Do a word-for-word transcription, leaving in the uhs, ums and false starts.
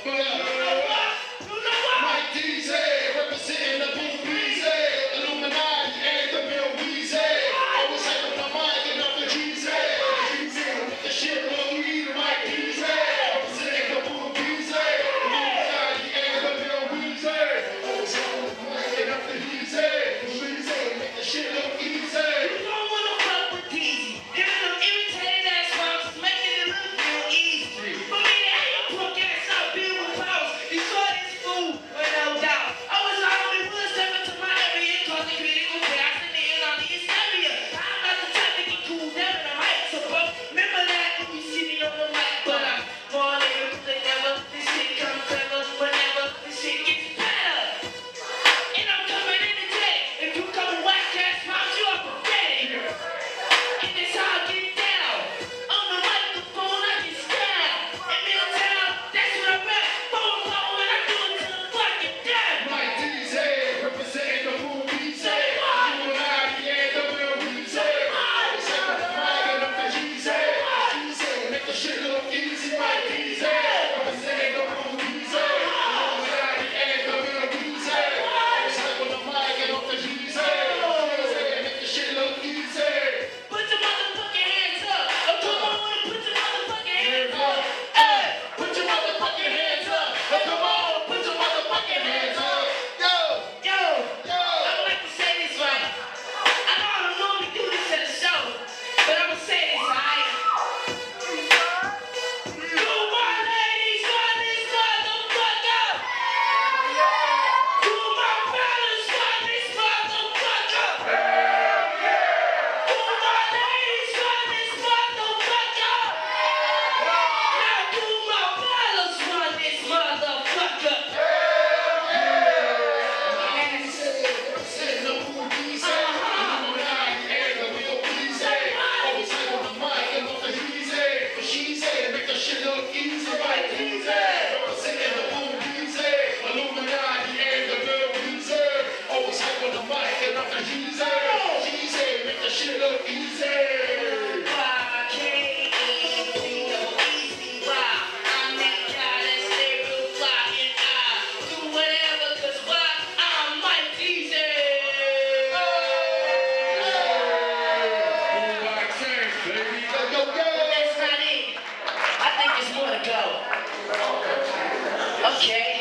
Mike DEEZY, representing the Boombox, Illuminati and the Bill Weezy. Always hype on the mic and up the Jeezy. The shit look easy, Mike DEEZY, representing the Boombox, Illuminati and the Bill Weezy. Always hype on the mic and up the Jeezy. Make the shit look easy. You don't want to fuck with DEEZY. Giving them irritating ass rocks, making it look real easy. For me, I ain't punk ass out, build with powers. You saw this fool, but no doubt. I was the only one stepping to my area, causing critical chaos in the end on the hysteria. I'm not the type to get cool down in the mic, so bro, remember that when you see me on the mic. But I'm more lyrical than ever. This shit comes clever whenever this shit gets better. And I'm coming in today. If you come and whack ass mouth, you are pathetic. And that's how I get down. On the microphone, I get down. In Middletown, that's what I rap. Phone call when I do it to the fucking death. Mike DEEZY, representing the Boombox, Illuminati and the Bill Weezy. Always hype on the mic and up the Jeezy. Make the shit look easy, Mike DEEZY, representing the Boombox, Illuminati and the Bill Weezy. Always hype on the mic and up the Jeezy. Make the shit look easy. Put your motherfucking hands up. Oh, come on and put your motherfucking hands up. Hey, Put your motherfucking hands up. Oh, come on, put your motherfucking hands up. Yo, yo, yo. I would like to say this right. I know I don't normally do this at a show, but I'm gonna say this, alright? You my ladies on this motherfucker. You my fellas on this motherfucker. You my ladies on this motherfucker. Now you my fellas on this motherfucker. Representing the Boombox, Illuminati and the Bill Weezy. Always hype on the mic and off the Jeezy. But she said, make the shit look easy, Mike DEEZY, representing the Boombox, Illuminati and the Bill Weezy. Always hype on the mic and off the Jeezy. She said, make the shit look easy. Y K E D O E Z Y. I'm that guy that stay real fly and I do whatever, cause why? I'm Mike DEEZY. Boombox Saintz, baby. Go, go, go. But that's not it. I think there's more to go. Okay.